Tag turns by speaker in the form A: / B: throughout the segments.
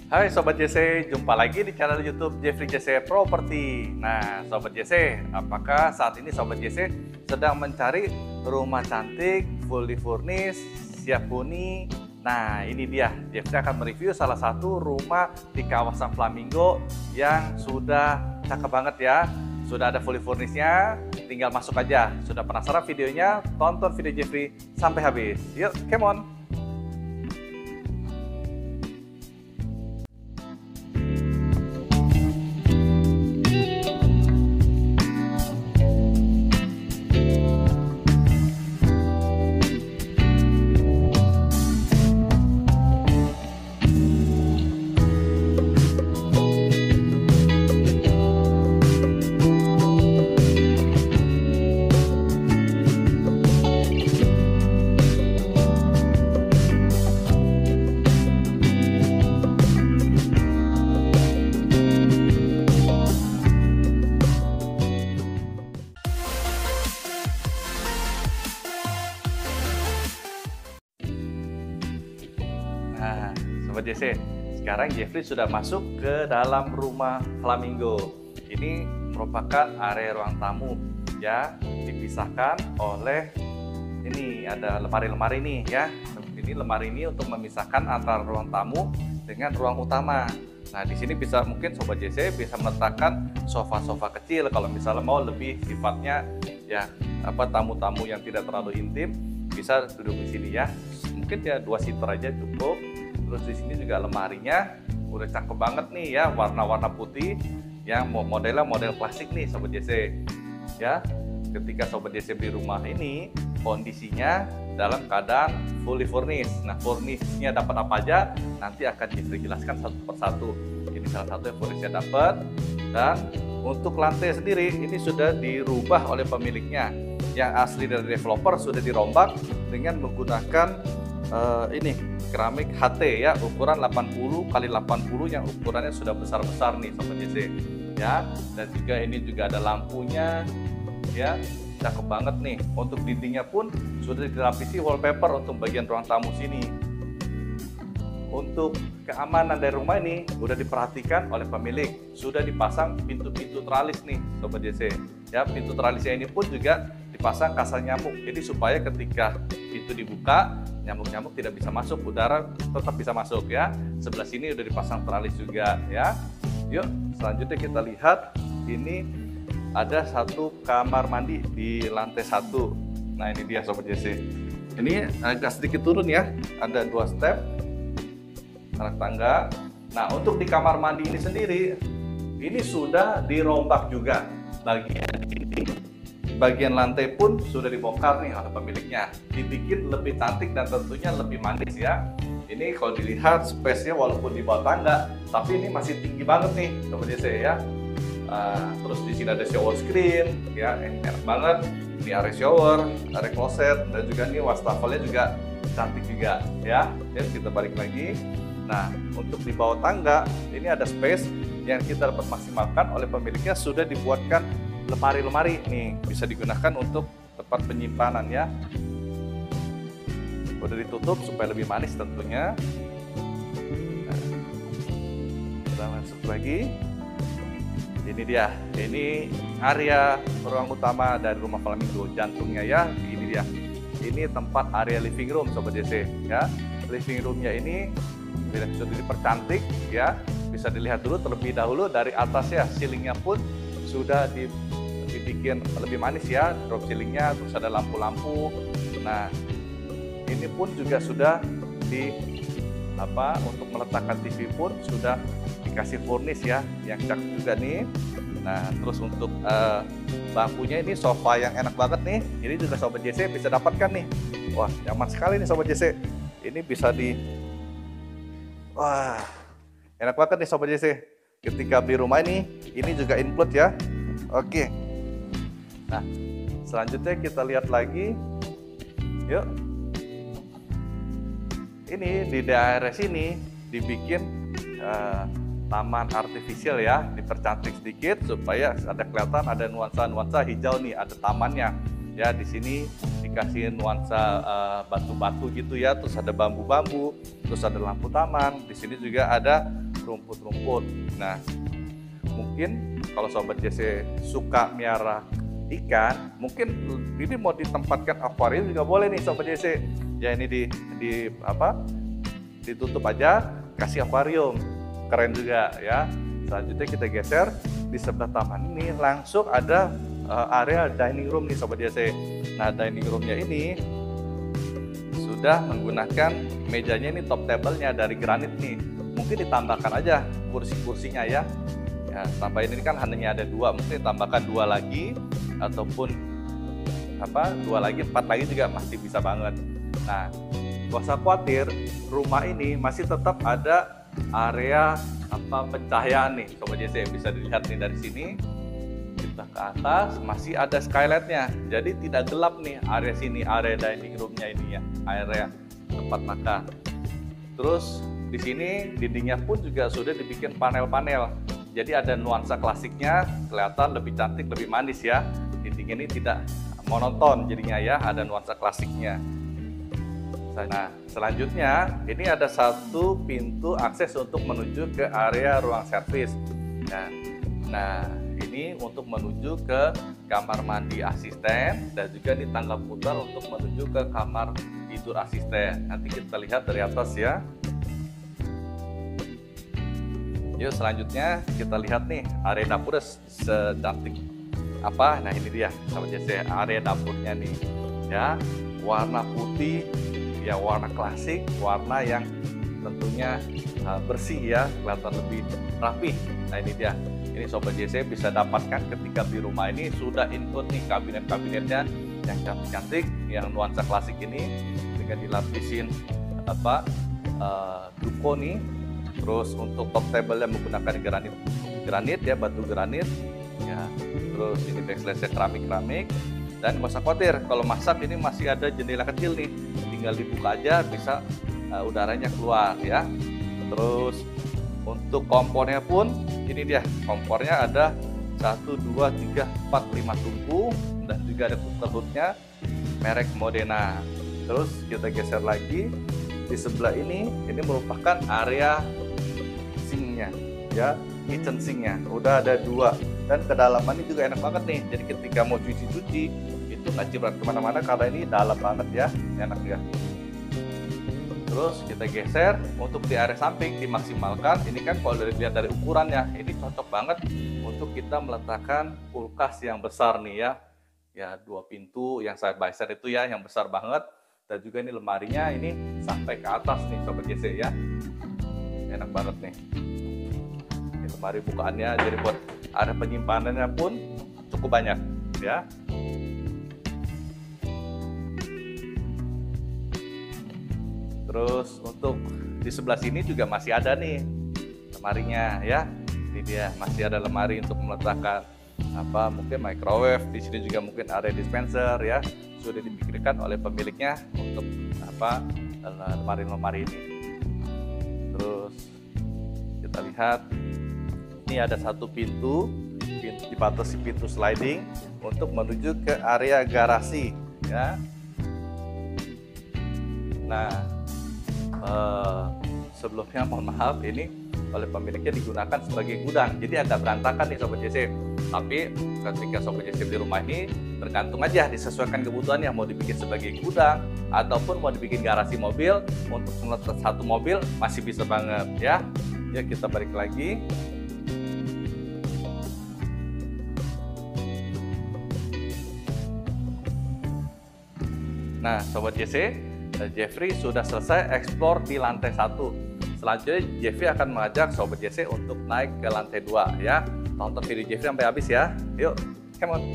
A: Hai Sobat JC, jumpa lagi di channel YouTube Jeffrey JC Property. Nah, Sobat JC, apakah saat ini Sobat JC sedang mencari rumah cantik, fully furnished, siap huni? Nah, ini dia. Jeffrey akan mereview salah satu rumah di kawasan Flamingo yang sudah cakep banget ya. Sudah ada fully furnishednya, tinggal masuk aja. Sudah penasaran videonya? Tonton video Jeffrey sampai habis. Yuk, come on! Nah, Sobat JC, sekarang Jeffrey sudah masuk ke dalam rumah Flamingo. Ini merupakan area ruang tamu ya, dipisahkan oleh ini ada lemari-lemari nih ya. Ini lemari ini untuk memisahkan antara ruang tamu dengan ruang utama. Nah, di sini bisa mungkin Sobat JC bisa meletakkan sofa-sofa kecil kalau misalnya mau lebih sifatnya ya tamu-tamu yang tidak terlalu intim bisa duduk di sini ya. Mungkin ya 2 seater aja cukup. Terus di sini juga lemarinya udah cakep banget nih ya, warna-warna putih yang modelnya model klasik nih Sobat JC ya. Ketika Sobat JC beli rumah ini kondisinya dalam keadaan fully furnished. Nah, furnishnya dapat apa aja nanti akan dijelaskan satu persatu. Ini salah satu yang furnishnya dapat. Dan untuk lantai sendiri ini sudah dirubah oleh pemiliknya. Yang asli dari developer sudah dirombak dengan menggunakan ini keramik HT ya, ukuran 80 x 80 yang ukurannya sudah besar-besar nih Sobat JC ya. Dan juga ini juga ada lampunya ya, cakep banget nih. Untuk dindingnya pun sudah dilapisi wallpaper untuk bagian ruang tamu sini. Untuk keamanan dari rumah ini sudah diperhatikan oleh pemilik, sudah dipasang pintu-pintu teralis nih Sobat JC ya. Pintu teralisnya ini pun juga dipasang kasar nyamuk, jadi supaya ketika pintu dibuka nyamuk-nyamuk tidak bisa masuk, udara tetap bisa masuk ya. Sebelah sini udah dipasang teralis juga ya. Yuk selanjutnya kita lihat, ini ada satu kamar mandi di lantai 1. Nah, ini dia Sobat JC, ini agak sedikit turun ya, ada 2 step anak tangga. Nah, untuk di kamar mandi ini sendiri ini sudah dirombak juga bagian ini. Bagian lantai pun sudah dibongkar nih oleh pemiliknya, dibikin lebih cantik dan tentunya lebih manis ya. Ini kalau dilihat space-nya walaupun di bawah tangga, tapi ini masih tinggi banget nih Sobat JC ya. Terus di sini ada shower screen ya, enak banget. Ini area shower, area closet, dan juga ini wastafelnya juga cantik juga ya. Ya, kita balik lagi. Nah, untuk di bawah tangga ini ada space yang kita dapat maksimalkan oleh pemiliknya, sudah dibuatkan lemari-lemari nih, bisa digunakan untuk tempat penyimpanan ya. Udah ditutup supaya lebih manis tentunya. Nah, kita masuk lagi. Ini dia, ini area ruang utama dari rumah Flamingo, jantungnya ya. Ini dia, ini tempat area living room Sobat JC ya. Living roomnya ini sudah dipercantik ya. Bisa dilihat dulu terlebih dahulu dari atas ya, ceilingnya pun sudah dibikin lebih manis ya, drop ceilingnya, terus ada lampu-lampu. Nah, ini pun juga sudah untuk meletakkan TV pun sudah dikasih furnish ya, yang cakep juga nih. Nah, terus untuk bangkunya ini sofa yang enak banget nih. Ini juga Sobat JC bisa dapatkan nih. Wah, nyaman sekali nih Sobat JC. Ini bisa wah, enak banget nih Sobat JC. Ketika beli rumah ini juga include ya. Oke. Nah, selanjutnya kita lihat lagi. Yuk. Ini di daerah sini dibikin taman artifisial ya, dipercantik sedikit supaya ada kelihatan ada nuansa-nuansa hijau nih, ada tamannya. Ya, di sini dikasih nuansa batu-batu gitu ya, terus ada bambu-bambu, terus ada lampu taman. Di sini juga ada rumput-rumput. Nah, mungkin kalau Sobat JC suka miara ikan, mungkin ini mau ditempatkan akuarium juga boleh nih Sobat JC. Ya ini ditutup aja, kasih akuarium, keren juga ya. Selanjutnya kita geser di sebelah taman ini langsung ada area dining room nih Sobat JC. Nah, dining roomnya ini sudah menggunakan mejanya ini top table-nya dari granit nih. Mungkin ditambahkan aja kursi-kursinya ya. Ya, tambahin ini kan hanya ada 2, mungkin ditambahkan 2 lagi ataupun 2 lagi, 4 lagi juga masih bisa banget. Nah, gak usah khawatir, rumah ini masih tetap ada area pencahayaan nih Sobat JC. Bisa dilihat nih dari sini. Kita ke atas masih ada skylightnya, jadi tidak gelap nih area sini, area dining roomnya ini ya, area tempat makan. Terus di sini dindingnya pun juga sudah dibikin panel-panel, jadi ada nuansa klasiknya, kelihatan lebih cantik, lebih manis ya. Dinding ini tidak monoton jadinya ya, ada nuansa klasiknya. Nah, selanjutnya ini ada satu pintu akses untuk menuju ke area ruang servis. Nah, ini untuk menuju ke kamar mandi asisten dan juga di tangga putar untuk menuju ke kamar tidur asisten. Nanti kita lihat dari atas ya. Yuk, selanjutnya kita lihat nih area dapur secantik apa. Nah, ini dia Sobat JC, area dapurnya nih ya, warna putih ya, warna klasik, warna yang tentunya bersih ya, kelihatan lebih rapi. Nah, ini dia. Ini Sobat JC bisa dapatkan ketika di rumah ini sudah include nih kabinet-kabinetnya yang cantik-cantik, yang nuansa klasik ini dengan dilapisin duko nih. Terus untuk top table yang menggunakan granit ya, batu granit ya. Terus ini backsplash keramik. Dan nggak usah khawatir, kalau masak ini masih ada jendela kecil nih, tinggal dibuka aja bisa udaranya keluar ya. Terus untuk kompornya pun ini dia, kompornya ada 1, 2, 3, 4, 5 tungku dan juga ada cooker hoodnya merek Modena. Terus kita geser lagi di sebelah ini merupakan area sinknya ya, kitchen sinknya udah ada 2 dan kedalamannya juga enak banget nih. Jadi ketika mau cuci-cuci itu nggak cibrat kemana-mana karena ini dalam banget ya, enak ya. Terus kita geser untuk di area samping dimaksimalkan. Ini kan kalau dilihat dari ukurannya ini cocok banget untuk kita meletakkan kulkas yang besar nih ya. Ya, 2 pintu yang side by side itu ya, yang besar banget. Dan juga ini lemarinya ini sampai ke atas nih Sobat JC ya. Enak banget nih. Ini lemari bukaannya, jadi buat area penyimpanannya pun cukup banyak ya. Terus untuk di sebelah sini juga masih ada nih lemarinya ya. Ini dia, masih ada lemari untuk meletakkan mungkin microwave. Di sini juga mungkin area dispenser ya. Sudah dipikirkan oleh pemiliknya untuk lemari-lemari ini. Terus kita lihat ini ada satu pintu dibatasi pintu sliding untuk menuju ke area garasi ya. Nah, sebelumnya mohon maaf, ini oleh pemiliknya digunakan sebagai gudang, jadi agak berantakan nih Sobat JC. Tapi ketika Sobat JC di rumah ini tergantung aja, disesuaikan kebutuhannya, mau dibikin sebagai gudang ataupun mau dibikin garasi mobil. Untuk meletak satu mobil masih bisa banget ya. Ya, kita balik lagi. Nah, Sobat JC, Jeffrey sudah selesai eksplor di lantai 1. Selanjutnya Jeffrey akan mengajak Sobat JC untuk naik ke lantai 2 ya. Tonton video Jeffrey sampai habis ya. Yuk, come on.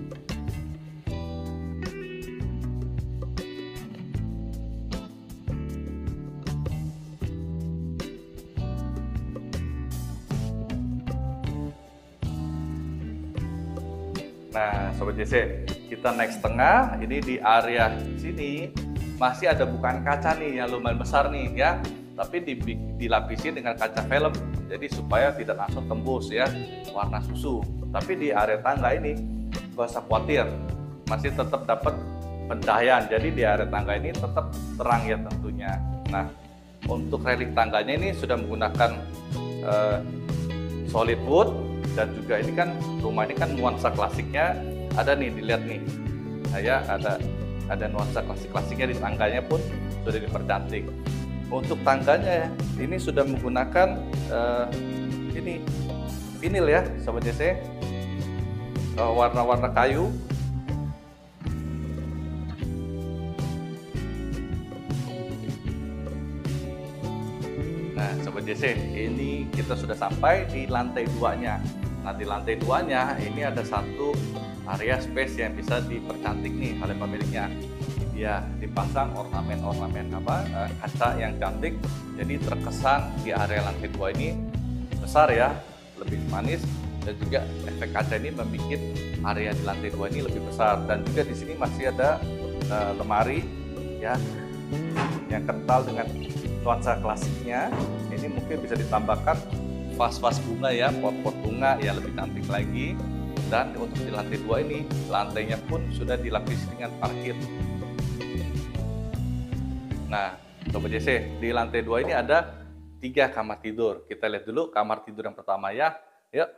A: Nah, Sobat JC, kita naik setengah. Ini di area sini masih ada bukaan kaca nih yang lumayan besar nih ya, tapi dilapisi dengan kaca film, jadi supaya tidak langsung tembus ya warna susu. Tapi di area tangga ini gak usah khawatir, masih tetap dapat pencahayaan, jadi di area tangga ini tetap terang ya tentunya. Nah, untuk railing tangganya ini sudah menggunakan solid wood, dan juga ini kan rumah ini kan nuansa klasiknya ada nih, dilihat nih. Nah, ya ada nuansa klasik-klasiknya di tangganya pun sudah dipercantik. Untuk tangganya ini sudah menggunakan ini vinil ya Sobat JC, warna-warna kayu. Nah Sobat JC, ini kita sudah sampai di lantai 2-nya. Nah di lantai 2-nya ini ada satu area space yang bisa dipercantik nih oleh pemiliknya. Ya, dipasang ornamen-ornamen kaca yang cantik, jadi terkesan di area lantai 2 ini besar ya, lebih manis, dan juga efek kaca ini membuat area di lantai 2 ini lebih besar. Dan juga di sini masih ada lemari ya yang kental dengan nuansa klasiknya. Ini mungkin bisa ditambahkan vas-vas bunga ya, pot-pot bunga ya, lebih cantik lagi. Dan untuk di lantai 2 ini, lantainya pun sudah dilapisi dengan parkit. Nah Sobat JC, di lantai 2 ini ada 3 kamar tidur. Kita lihat dulu kamar tidur yang pertama ya. Yuk.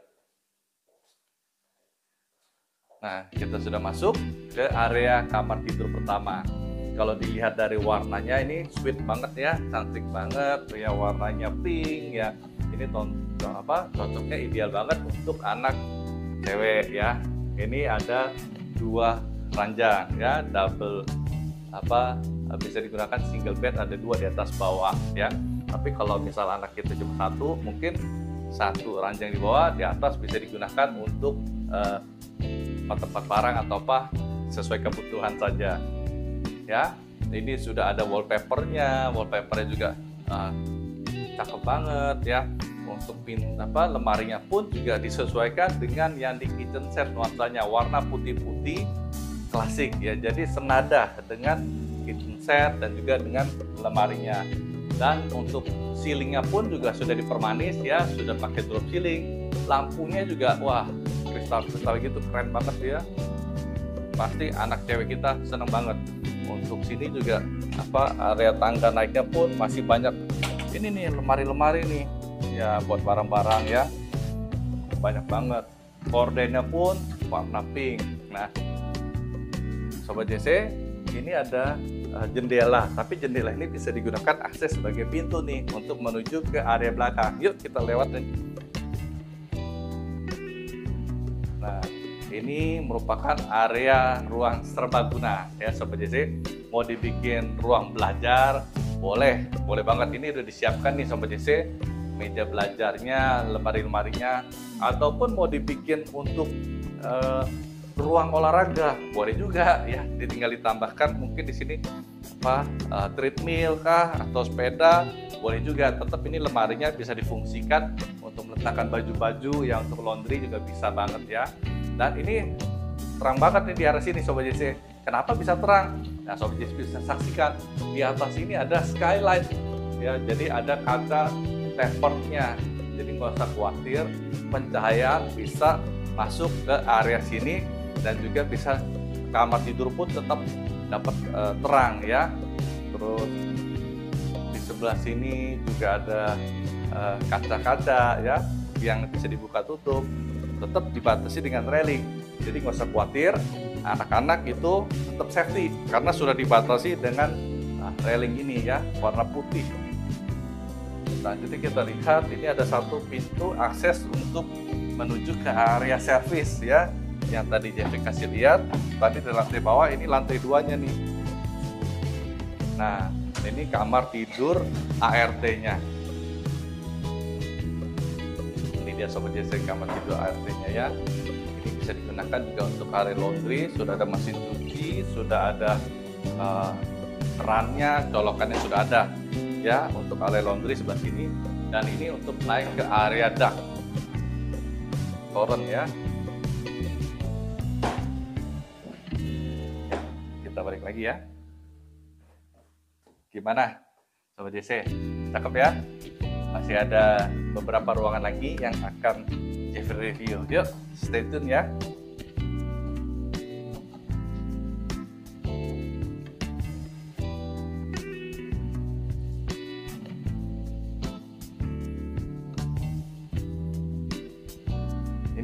A: Nah, kita sudah masuk ke area kamar tidur pertama. Kalau dilihat dari warnanya ini sweet banget ya, cantik banget ya, warnanya pink ya. Ini cocoknya ideal banget untuk anak cewek ya. Ini ada 2 ranjang ya, double bisa digunakan single bed, ada 2 di atas bawah ya. Tapi kalau misal anak kita cuma 1, mungkin 1 ranjang di bawah, di atas bisa digunakan untuk tempat barang atau sesuai kebutuhan saja ya. Ini sudah ada wallpapernya juga cakep banget ya. Untuk lemarinya pun juga disesuaikan dengan yang di kitchen set, nuansanya warna putih-putih klasik ya, jadi senada dengan kitchen set dan juga dengan lemarinya. Dan untuk ceilingnya pun juga sudah dipermanis ya, sudah pakai drop ceiling. Lampunya juga wah, kristal-kristal gitu, keren banget ya. Pasti anak cewek kita seneng banget. Untuk sini juga area tangga naiknya pun masih banyak ini nih, lemari-lemari nih ya, buat barang-barang ya, banyak banget. Kordennya pun warna pink. Nah Sobat JC, ini ada jendela, tapi jendela ini bisa digunakan akses sebagai pintu nih untuk menuju ke area belakang. Yuk kita lewat nih. Nah ini merupakan area ruang serbaguna ya Sobat JC. Mau dibikin ruang belajar boleh banget, ini udah disiapkan nih Sobat JC, meja belajarnya, lemari-lemarinya, ataupun mau dibikin untuk ruang olahraga boleh juga ya, tinggal ditambahkan mungkin di sini treadmill kah atau sepeda boleh juga. Tetap ini lemarinya bisa difungsikan untuk meletakkan baju-baju yang untuk laundry juga bisa banget ya. Dan ini terang banget nih di arah sini Sobat JC. Kenapa bisa terang? Nah Sobat JC bisa saksikan di atas ini ada skylight ya, jadi ada kaca taperednya, jadi nggak usah khawatir pencahayaan bisa masuk ke area sini. Dan juga bisa kamar tidur pun tetap dapat terang ya. Terus di sebelah sini juga ada kaca-kaca ya yang bisa dibuka tutup, tetap dibatasi dengan railing. Jadi nggak usah khawatir, anak-anak itu tetap safety karena sudah dibatasi dengan railing ini ya, warna putih. Selanjutnya kita lihat ini ada satu pintu akses untuk menuju ke area servis ya, yang tadi Jeffrey kasih lihat. Tadi di lantai bawah, ini lantai 2-nya nih. Nah ini kamar tidur ART-nya. Ini dia Sobat JC, kamar tidur ART-nya ya. Ini bisa digunakan juga untuk area laundry, sudah ada mesin cuci, sudah ada kerannya, colokannya sudah ada ya untuk area laundry sebelah sini. Dan ini untuk naik ke area dak toren ya. Kita balik lagi ya. Gimana Sobat JC? Cakep ya? Masih ada beberapa ruangan lagi yang akan Jeffrey review. Yuk stay tune ya.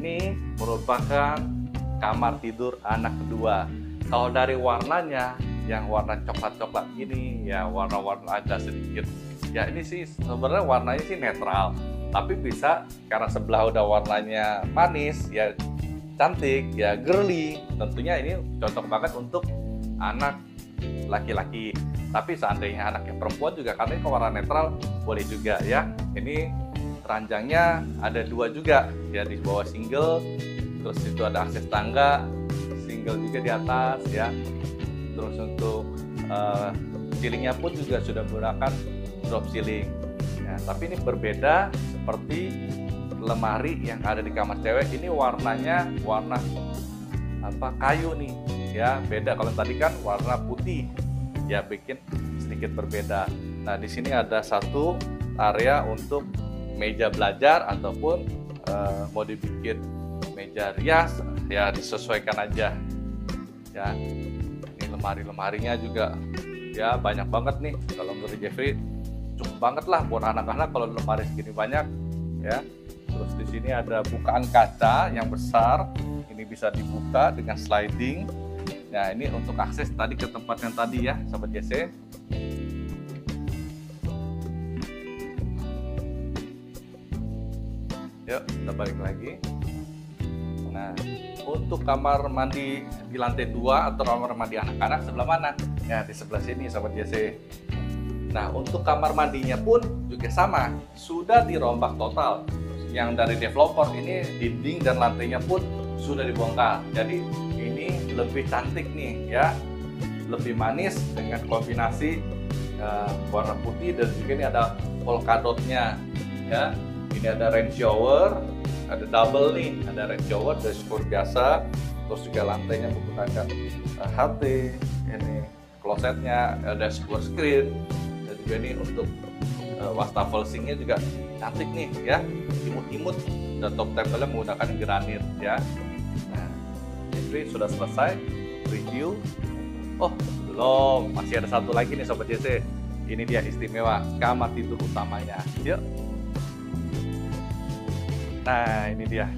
A: ini merupakan kamar tidur anak kedua. Kalau dari warnanya, yang warna coklat-coklat ini, ya warna-warna agak sedikit. Ya ini sih sebenarnya warnanya sih netral. Tapi bisa karena sebelah udah warnanya manis, ya cantik, ya girly. Tentunya ini cocok banget untuk anak laki-laki. Tapi seandainya anaknya perempuan juga, karena ini warna netral, boleh juga ya. Ini ranjangnya ada 2 juga, ya di bawah single, terus itu ada akses tangga, single juga di atas ya. Terus untuk ceilingnya pun juga sudah menggunakan drop ceiling. Nah, tapi ini berbeda seperti lemari yang ada di kamar cewek. Ini warnanya warna kayu nih, ya beda. Kalau tadi kan warna putih, ya bikin sedikit berbeda. Nah, di sini ada satu area untuk meja belajar ataupun mau dibikin meja rias, ya disesuaikan aja. Ya, ini lemarinya juga ya banyak banget nih. Kalau menurut Jeffrey cukup banget lah buat anak-anak kalau lemari segini banyak ya. Terus di sini ada bukaan kaca yang besar, ini bisa dibuka dengan sliding. Nah, ini untuk akses tadi ke tempat yang tadi ya, Sobat JC. Yuk, kita balik lagi. Nah, untuk kamar mandi di lantai 2 atau kamar mandi anak-anak sebelah mana? Ya, di sebelah sini, Sobat JC. Nah, untuk kamar mandinya pun juga sama, sudah dirombak total. Yang dari developer ini dinding dan lantainya pun sudah dibongkar. Jadi ini lebih cantik nih ya, lebih manis dengan kombinasi warna putih, dan juga ini ada polka dotnya ya. Ini ada rain shower, ada double nih, ada rain shower, dashboard biasa, terus juga lantainya menggunakan HT, ini klosetnya ada dashboard screen. Juga ini untuk wastafel sinknya juga cantik nih ya, imut-imut, dan top table-nya menggunakan granit ya. Nah, ini sudah selesai review. Oh belum, masih ada satu lagi nih Sobat JC. Ini dia istimewa kamar tidur utamanya. Yuk. Nah, ini dia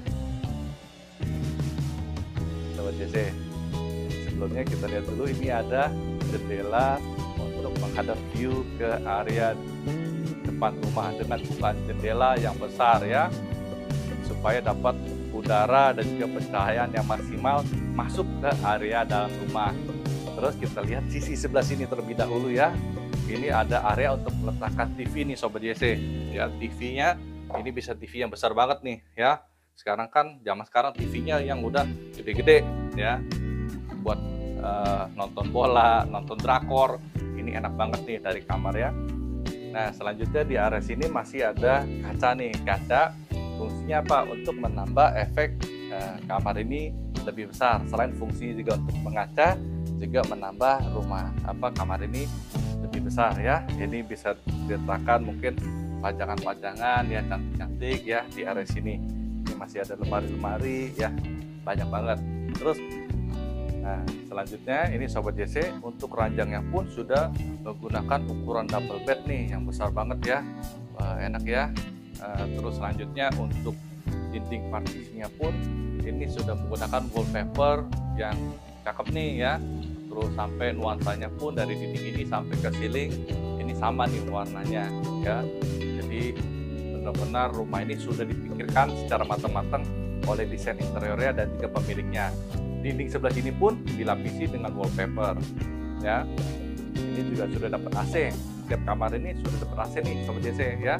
A: Sobat JC. Sebelumnya kita lihat dulu, ini ada jendela untuk menghadap view ke area depan rumah dengan bukaan jendela yang besar ya, supaya dapat udara dan juga pencahayaan yang maksimal masuk ke area dalam rumah. Terus kita lihat sisi sebelah sini terlebih dahulu ya. Ini ada area untuk meletakkan TV nih Sobat JC. Ya, TV-nya ini bisa TV yang besar banget nih ya. Sekarang kan zaman sekarang TV-nya yang udah gede-gede ya, buat nonton bola, nonton drakor. Ini enak banget nih dari kamar ya. Nah, selanjutnya di area sini masih ada kaca nih. Kaca fungsinya apa? Untuk menambah efek kamar ini lebih besar. Selain fungsinya juga untuk mengaca, juga menambah kamar ini lebih besar ya. Ini bisa diletakkan mungkin pajangan-pajangan ya, cantik-cantik ya di area sini. Ini masih ada lemari-lemari ya, banyak banget. Terus nah, selanjutnya ini Sobat JC, untuk ranjangnya pun sudah menggunakan ukuran double bed nih yang besar banget ya. Wah, enak ya. Terus selanjutnya untuk dinding partisinya pun ini sudah menggunakan wallpaper yang cakep nih ya. Terus sampai nuansanya pun dari dinding ini sampai ke ceiling ini sama nih warnanya ya. Jadi benar-benar rumah ini sudah dipikirkan secara matang-matang oleh desain interiornya dan juga pemiliknya. Dinding sebelah sini pun dilapisi dengan wallpaper ya. Ini juga sudah dapat AC. Setiap kamar ini sudah dapat AC nih Sobat JC ya.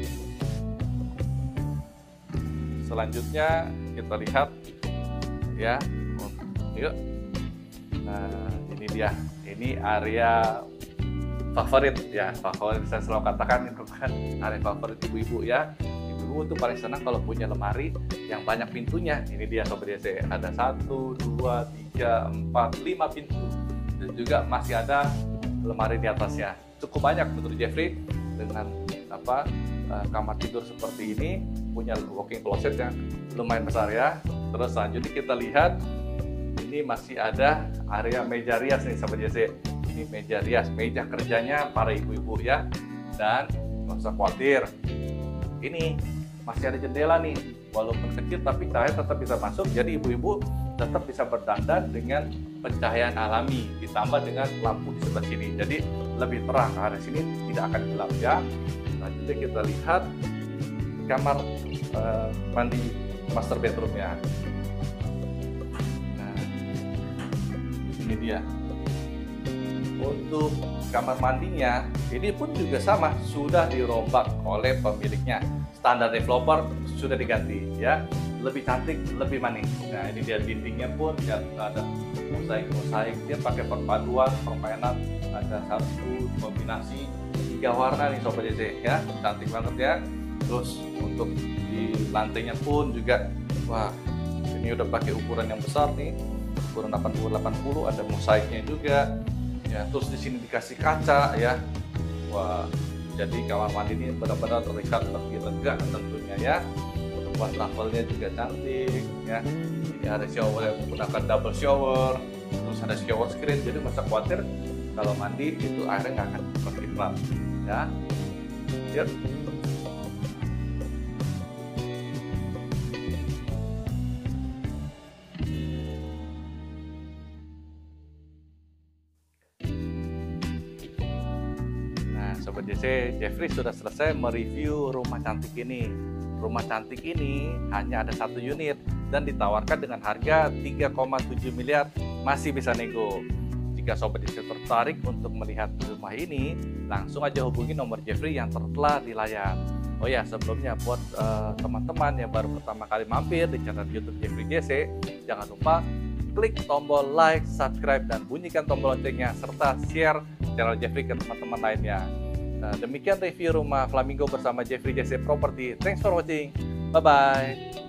A: Selanjutnya kita lihat ya. Yuk. Nah, ini dia. Ini area favorit ya. Favorit saya selalu katakan itu kan area favorit ibu-ibu ya. Ibu tuh paling senang kalau punya lemari yang banyak pintunya. Ini dia Sobat JC, ada 1, 2, 3, 4, 5 pintu, dan juga masih ada lemari di atasnya. Cukup banyak menurut Jeffrey dengan kamar tidur seperti ini, punya walk-in closet yang lumayan besar ya. Terus selanjutnya kita lihat ini masih ada area meja rias nih Sobat JC. Ini meja rias, meja kerjanya para ibu-ibu ya. Dan nggak usah khawatir, ini masih ada jendela nih, walaupun kecil tapi cahaya tetap bisa masuk. Jadi ibu-ibu tetap bisa berdandan dengan pencahayaan alami ditambah dengan lampu di sebelah sini. Jadi lebih terang, area sini tidak akan gelap ya. Selanjutnya kita lihat kamar mandi master bedroom ya. Nah, ini dia. Untuk kamar mandinya ini pun juga sama, sudah dirombak oleh pemiliknya. Standar developer sudah diganti ya, lebih cantik, lebih manis. Nah ini dia dindingnya pun ya, ada mosaik dia pakai perpaduan permainan, ada satu kombinasi 3 warna nih Sobat JC ya, cantik banget ya. Terus untuk di lantainya pun juga, wah ini udah pakai ukuran yang besar nih, ukuran 80-80, ada mosaiknya juga ya. Terus di sini dikasih kaca ya, wah jadi kamar mandi ini benar-benar terlihat lebih lega tentunya ya. Wastafelnya juga cantik ya. Ini ada shower yang menggunakan double shower, terus ada shower screen, jadi masa khawatir kalau mandi itu airnya nggak akan berkiprah ya. Yuk. Sobat JC, Jeffrey sudah selesai mereview rumah cantik ini. Rumah cantik ini hanya ada 1 unit dan ditawarkan dengan harga 3,7 miliar, masih bisa nego. Jika Sobat JC tertarik untuk melihat rumah ini, langsung aja hubungi nomor Jeffrey yang tertera di layar. Oh ya, sebelumnya buat teman-teman yang baru pertama kali mampir di channel YouTube Jeffrey JC, jangan lupa klik tombol like, subscribe, dan bunyikan tombol loncengnya, serta share channel Jeffrey ke teman-teman lainnya. Nah, demikian review rumah Flamingo bersama Jeffrey JC Property. Thanks for watching. Bye-bye.